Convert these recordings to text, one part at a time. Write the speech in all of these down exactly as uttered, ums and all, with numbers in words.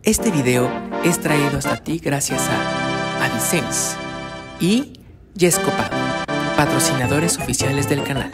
Este video es traído hasta ti gracias a AdSense y Yescopado, patrocinadores oficiales del canal.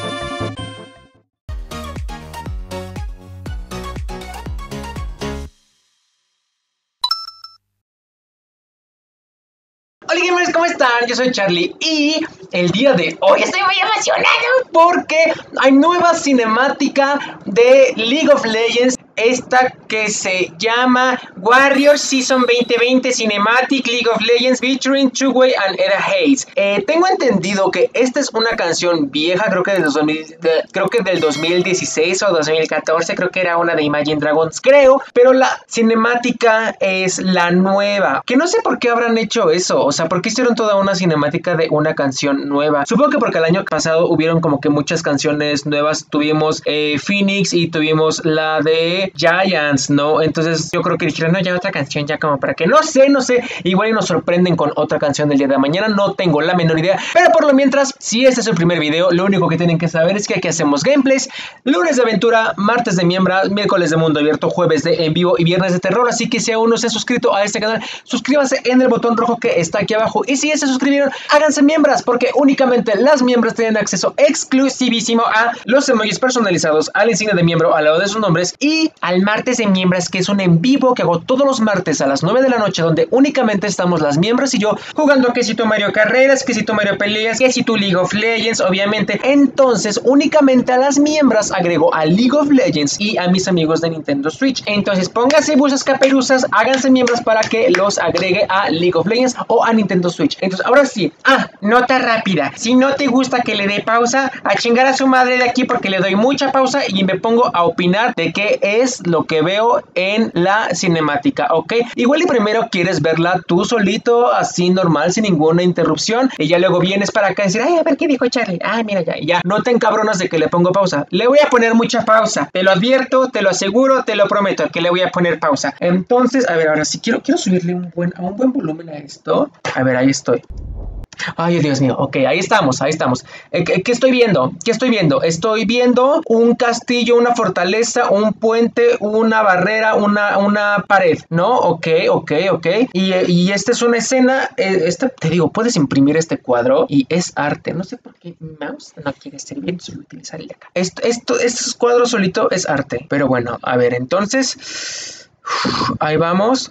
Hola gamers, ¿cómo están? Yo soy Charlie y el día de hoy estoy muy emocionado porque hay nueva cinemática de League of Legends. Esta que se llama Warriors Season veinte veinte Cinematic League of Legends featuring Two-Way and Era Hayes. Eh, tengo entendido que esta es una canción vieja, creo que, del dos mil, de, creo que del dos mil dieciséis o dos mil catorce, creo que era una de Imagine Dragons, creo, pero la cinemática es la nueva, que no sé por qué habrán hecho eso, o sea, ¿por qué hicieron toda una cinemática de una canción nueva? Supongo que porque el año pasado hubieron como que muchas canciones nuevas, tuvimos eh, Phoenix y tuvimos la de Giants, ¿no? Entonces yo creo que dijeron, no, ya otra canción, ya como para que, no sé, no sé, igual y nos sorprenden con otra canción del día de mañana, no tengo la menor idea, pero por lo mientras, si este es el primer video, lo único que tienen que saber es que aquí hacemos gameplays, lunes de aventura, martes de miembros, miércoles de mundo abierto, jueves de en vivo y viernes de terror, así que si aún no se han suscrito a este canal, suscríbanse en el botón rojo que está aquí abajo, y si ya se suscribieron, háganse miembros, porque únicamente las miembros tienen acceso exclusivísimo a los emojis personalizados, a la insignia de miembro al lado de sus nombres, y al martes de miembros, que es un en vivo que hago todos los martes a las nueve de la noche, donde únicamente estamos las miembros y yo jugando que si tu Mario Carreras, que si tu Mario Peleas, que si tu League of Legends, obviamente. Entonces únicamente a las miembros agrego a League of Legends y a mis amigos de Nintendo Switch. Entonces pónganse busas caperuzas, háganse miembros para que los agregue a League of Legends o a Nintendo Switch. Entonces ahora sí, ah, nota rápida, si no te gusta que le dé pausa, a chingar a su madre de aquí, porque le doy mucha pausa y me pongo a opinar de qué es lo que veo en la cinemática, ¿ok? Igual y primero quieres verla tú solito, así normal, sin ninguna interrupción, y ya luego vienes para acá y decir, ay, a ver qué dijo Charlie, ah, mira ya, y ya, no te encabronas de que le pongo pausa, le voy a poner mucha pausa, te lo advierto, te lo aseguro, te lo prometo, que le voy a poner pausa. Entonces, a ver, ahora sí, quiero, quiero subirle un buen, a un buen volumen a esto, a ver, ahí estoy. Ay, Dios mío, ok, ahí estamos, ahí estamos. Eh, ¿Qué, qué estoy viendo? ¿Qué estoy viendo? Estoy viendo un castillo, una fortaleza, un puente, una barrera, una, una pared, ¿no? Ok, ok, ok. Y, y esta es una escena, eh, este, te digo, puedes imprimir este cuadro y es arte. No sé por qué mi mouse no quiere ser bien, solo utilizar el de acá. Esto, esto, estos cuadros solito es arte. Pero bueno, a ver, entonces, uf, ahí vamos.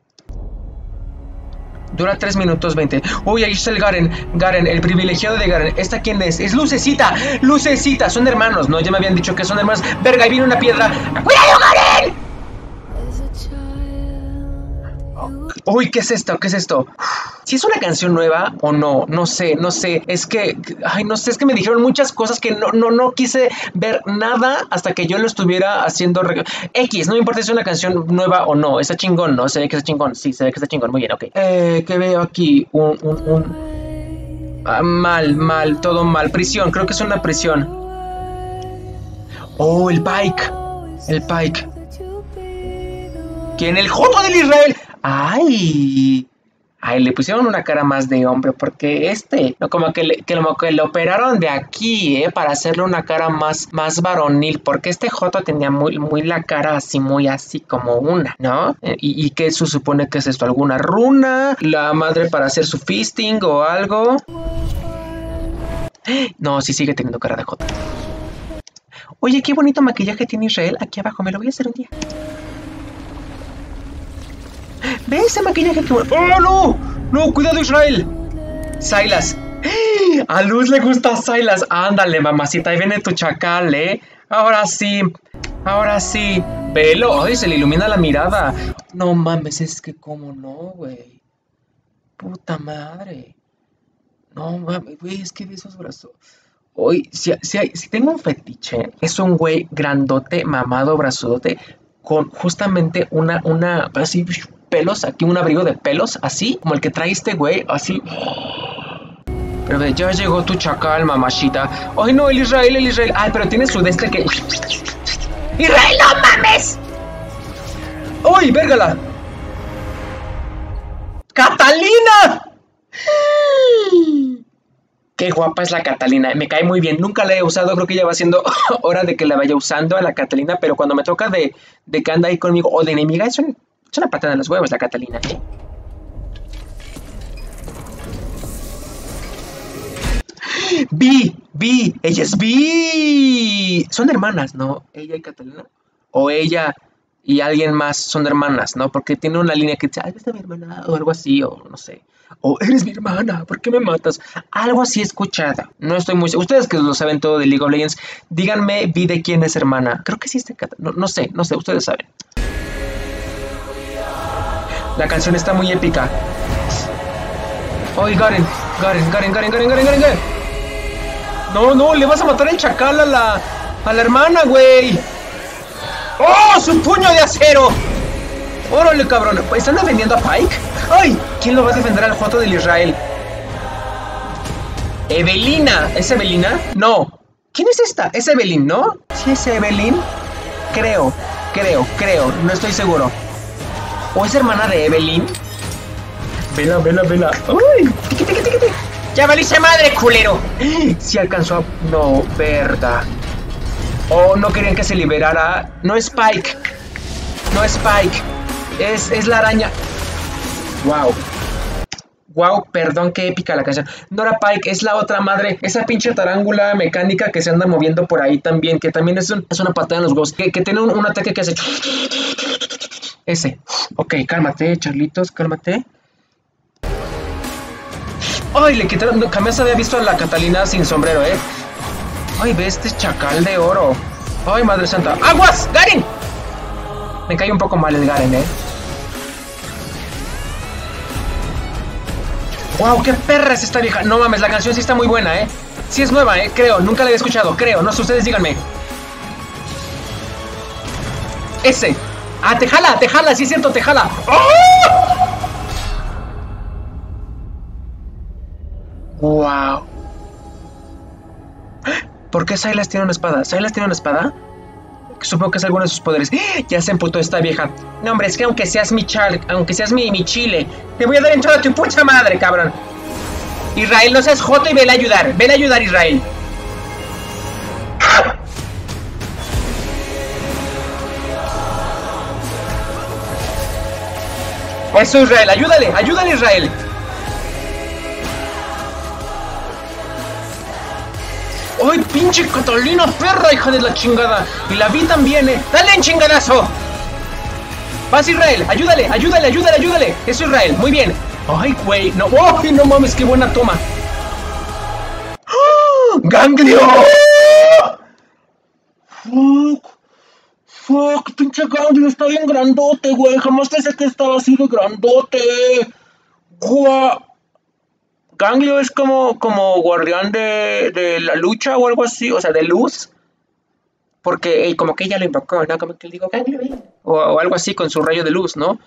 Dura tres minutos veinte. Uy, ahí está el Garen. Garen, el privilegiado de Garen. ¿Esta quién es? Es Lucecita. Lucecita. Son hermanos, ¿no? Ya me habían dicho que son hermanos. Verga, ahí viene una piedra. ¡Cuidado, Garen! Uy, ¿qué es esto? ¿Qué es esto? Si es una canción nueva o no, no sé, no sé. Es que, ay, no sé, es que me dijeron muchas cosas que no, no, no quise ver nada hasta que yo lo estuviera haciendo. X, no me importa si es una canción nueva o no. Está chingón, ¿no? Se ve que está chingón. Sí, se ve que está chingón. Muy bien, ok. Eh, ¿qué veo aquí? Un, un, un... Ah, mal, mal, todo mal. Prisión, creo que es una prisión. Oh, el Pike. El Pike. ¿Quién? El Joto del Israel. ¡Ay! Ay, le pusieron una cara más de hombre, porque este, no, como que le, que como que lo operaron de aquí, ¿eh? Para hacerle una cara más, más varonil, porque este Joto tenía muy, muy la cara así, muy así como una, ¿no? Eh, y, y ¿qué se supone que es esto? ¿Alguna runa? ¿La madre para hacer su fisting o algo? No, sí sigue teniendo cara de Joto. Oye, qué bonito maquillaje tiene Israel aquí abajo, me lo voy a hacer un día. ¿Ves ese maquillaje que... ¡Oh, no! ¡No, cuidado, Israel! Sylas. A Luz le gusta Sylas. Ándale, mamacita, ahí viene tu chacal, ¿eh? Ahora sí, ahora sí. Velo, ay, se le ilumina la mirada. No mames, es que cómo no, güey. Puta madre. No mames, güey, es que de esos brazos... Hoy, si, si, si tengo un fetiche, es un güey grandote, mamado, brazudote, con justamente una, una, así... pelos, aquí un abrigo de pelos, así, como el que trae este güey, así. Pero ya llegó tu chacal, mamachita. Ay, no, el Israel, el Israel. Ay, pero tiene su de este que... ¡Israel, no mames! ¡Uy, vérgala! ¡Catalina! Qué guapa es la Catalina, me cae muy bien, nunca la he usado, creo que ya va siendo hora de que la vaya usando a la Catalina, pero cuando me toca de, de que anda ahí conmigo, o de enemiga, es un... Es una patada en los huevos la Catalina, ¿eh? Vi, Vi, ella es Vi. Son hermanas, ¿no? Ella y Catalina. O ella y alguien más son hermanas, ¿no? Porque tiene una línea que dice, ay, esta es mi hermana, o algo así, o no sé. O eres mi hermana, ¿por qué me matas? Algo así escuchada. No estoy muy seguro. Ustedes que lo saben todo de League of Legends, díganme, Vi de quién es hermana. Creo que sí está Catalina. No, no sé, no sé, ustedes saben. La canción está muy épica. ¡Ay, Garen! ¡Garen, Garen, Garen, Garen, Garen, Garen, Garen! No, no, le vas a matar el chacal a la, a la hermana, güey. ¡Oh, su puño de acero! ¡Órale, cabrón! ¿Están defendiendo a Pyke? ¡Ay! ¿Quién lo va a defender al Joto del Israel? ¡Evelina! ¿Es Evelina? No. ¿Quién es esta? Es Evelyn, ¿no? ¿Sí es Evelyn? Creo, creo, creo. No estoy seguro. ¿O es hermana de Evelyn? Vela, vela, vela. ¡Uy! ¡Tiqui, tiqui, tiqui, tiqui! ¡Ya valiste madre, culero! Sí alcanzó a... No, verdad. Oh, no querían que se liberara. No es Pyke. No es Pyke. Es, es la araña. Wow. Wow, perdón, qué épica la canción. No era Pyke, es la otra madre. Esa pinche tarángula mecánica que se anda moviendo por ahí también. Que también es, un, es una patada en los huevos. Que, que tiene un, un ataque que hace... Ese. Ok, cálmate, Charlitos, cálmate. Ay, le quitaron... No, jamás había visto a la Catalina sin sombrero, eh. Ay, ve este chacal de oro. Ay, madre santa. ¡Aguas! ¡Garen! Me cae un poco mal el Garen, eh. ¡Wow! ¡Qué perra es esta vieja! No mames, la canción sí está muy buena, eh. Sí es nueva, eh. Creo, nunca la había escuchado. Creo, no sé, ustedes díganme. Ese. Ah, te jala, te jala, sí es cierto, te jala. ¡Oh! ¡Wow! ¿Por qué Sylas tiene una espada? ¿Sylas tiene una espada? Supongo que es alguno de sus poderes. ¡Ah! Ya se emputó esta vieja. No, hombre, es que aunque seas mi char, aunque seas mi, mi chile, te voy a dar en toda tu pucha madre, cabrón. Israel, no seas joto y ven a ayudar. Ven a ayudar, Israel. Eso, Israel, ayúdale, ayúdale, Israel. ¡Ay, pinche Catalina, perra, hija de la chingada! Y la vi también, eh. ¡Dale en chingadazo! Vas, Israel, ayúdale, ayúdale, ayúdale, ayúdale. Eso, Israel, muy bien. Ay, güey, no, ¡ay, no mames, qué buena toma! ¡Oh! ¡Ganglio! ¡Fuck! ¡Fuck! Pinche Ganglio está bien grandote, güey. Jamás pensé que estaba así de grandote. ¡Guau! Ganglio es como, como guardián de, de la lucha o algo así, o sea, de luz. Porque eh, como que ella lo invocó, ¿no? Como que le digo, Ganglio, ven. O, o algo así con su rayo de luz, ¿no?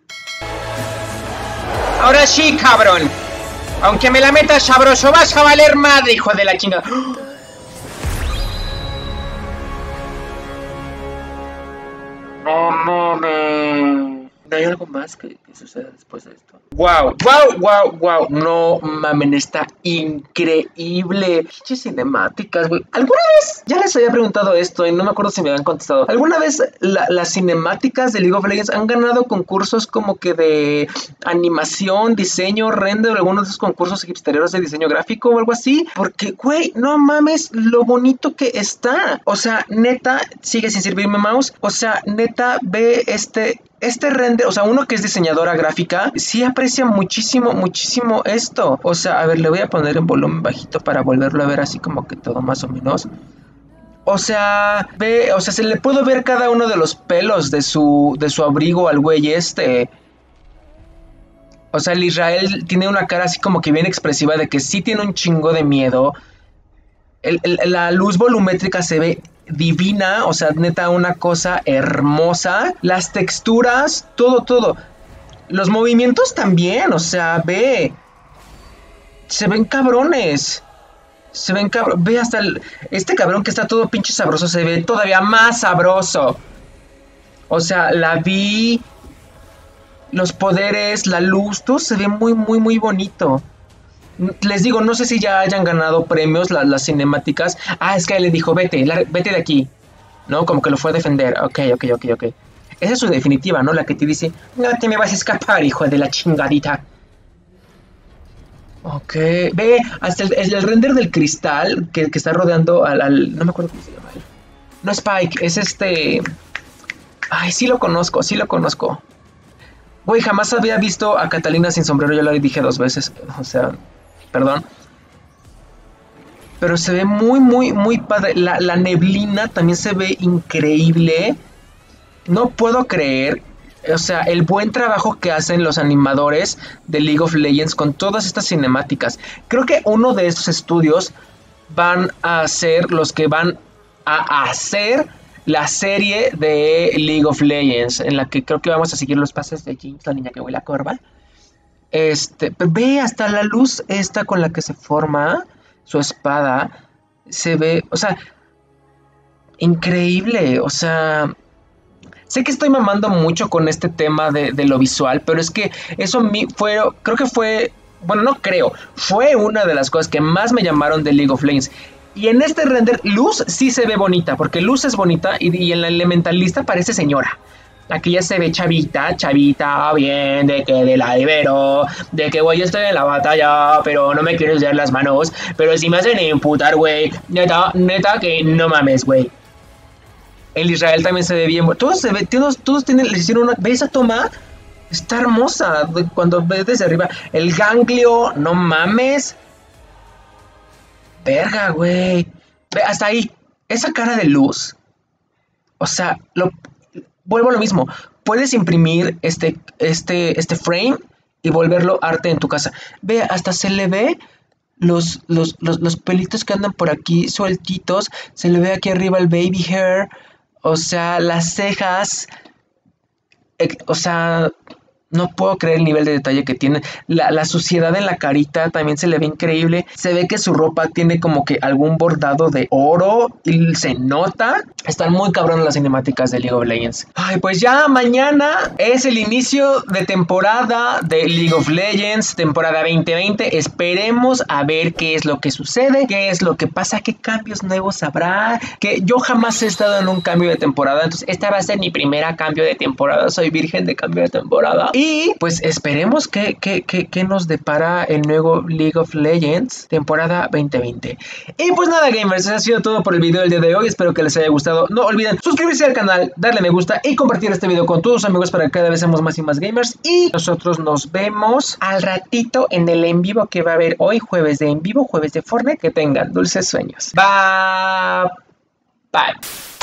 Ahora sí, cabrón. Aunque me la metas sabroso, vas a valer madre, hijo de la chingada. No mames. ¿No hay algo más que, que suceda después de esto? ¡Wow! ¡Wow! ¡Wow! ¡Wow! No mamen, está increíble. Pinches cinemáticas, güey. ¿Alguna vez? Ya les había preguntado esto y no me acuerdo si me habían contestado. ¿Alguna vez la, las cinemáticas de League of Legends han ganado concursos como que de animación, diseño, render, o algunos de esos concursos hipstereros de diseño gráfico o algo así? Porque, güey, no mames lo bonito que está. O sea, neta, sigue sin servirme mouse. O sea, neta, ve este... Este render, o sea, uno que es diseñadora gráfica, sí aprecia muchísimo, muchísimo esto. O sea, a ver, le voy a poner en volumen bajito para volverlo a ver así como que todo más o menos. O sea, ve, o sea, se le puede ver cada uno de los pelos de su, de su abrigo al güey este. O sea, el Israel tiene una cara así como que bien expresiva de que sí tiene un chingo de miedo. El, el, la luz volumétrica se ve divina, o sea, neta, una cosa hermosa. Las texturas, todo, todo. Los movimientos también, o sea, ve. Se ven cabrones. Se ven cabrones. Ve hasta el... Este cabrón que está todo pinche sabroso se ve todavía más sabroso. O sea, la vi. Los poderes, la luz, todo se ve muy, muy, muy bonito. Les digo, no sé si ya hayan ganado premios la, las cinemáticas. Ah, es que él le dijo, vete, la, vete de aquí. ¿No? Como que lo fue a defender. Ok, ok, ok, ok. esa es su definitiva, ¿no? La que te dice, no te me vas a escapar, hijo de la chingadita. Ok, ve, hasta el, el render del cristal que, que está rodeando al, al... No me acuerdo cómo se llama. No Spike, es este... Ay, sí lo conozco, sí lo conozco. Güey, jamás había visto a Catalina sin sombrero, ya lo dije dos veces. O sea, perdón. Pero se ve muy, muy, muy padre. La, la neblina también se ve increíble. No puedo creer, o sea, el buen trabajo que hacen los animadores de League of Legends con todas estas cinemáticas. Creo que uno de estos estudios van a ser los que van a hacer la serie de League of Legends, en la que creo que vamos a seguir los pases de Jinx, la niña que huele a corva. Este, ve hasta la luz esta con la que se forma su espada, se ve, o sea, increíble, o sea... Sé que estoy mamando mucho con este tema de, de lo visual, pero es que eso mi, fue, creo que fue, bueno, no creo, fue una de las cosas que más me llamaron de League of Legends. Y en este render, Luz sí se ve bonita, porque Luz es bonita y, y en la elementalista parece señora. Aquí ya se ve chavita, chavita, bien, de que de la libero, de que güey, estoy en la batalla, pero no me quiero usar las manos, pero si me hacen imputar, güey, neta, neta que no mames, güey. El Israel también se ve bien. Todos se ve, todos, todos tienen, les hicieron una. ¿Ves esa toma? Está hermosa. Cuando ves desde arriba. El ganglio, no mames. Verga, güey. Ve, hasta ahí. Esa cara de Luz. O sea, lo, vuelvo a lo mismo. Puedes imprimir este, este, este frame y volverlo arte en tu casa. Ve, hasta se le ve. Los, los, los, los pelitos que andan por aquí sueltitos. Se le ve aquí arriba el baby hair. O sea, las cejas, eh, o sea, no puedo creer el nivel de detalle que tiene. La, la suciedad en la carita también se le ve increíble. Se ve que su ropa tiene como que algún bordado de oro y se nota. Están muy cabronas las cinemáticas de League of Legends. Ay, pues ya mañana es el inicio de temporada de League of Legends, temporada veinte veinte. Esperemos a ver qué es lo que sucede, qué es lo que pasa, qué cambios nuevos habrá. Que yo jamás he estado en un cambio de temporada, entonces esta va a ser mi primera cambio de temporada. Soy virgen de cambio de temporada. Y pues esperemos que, que, que, que nos depara el nuevo League of Legends, temporada veinte veinte. Y pues nada, gamers, eso ha sido todo por el video del día de hoy. Espero que les haya gustado. No olviden suscribirse al canal, darle me gusta y compartir este video con todos sus amigos para que cada vez seamos más y más gamers. Y nosotros nos vemos al ratito en el en vivo que va a haber hoy, jueves de en vivo, jueves de Fortnite. Que tengan dulces sueños. Bye. Bye.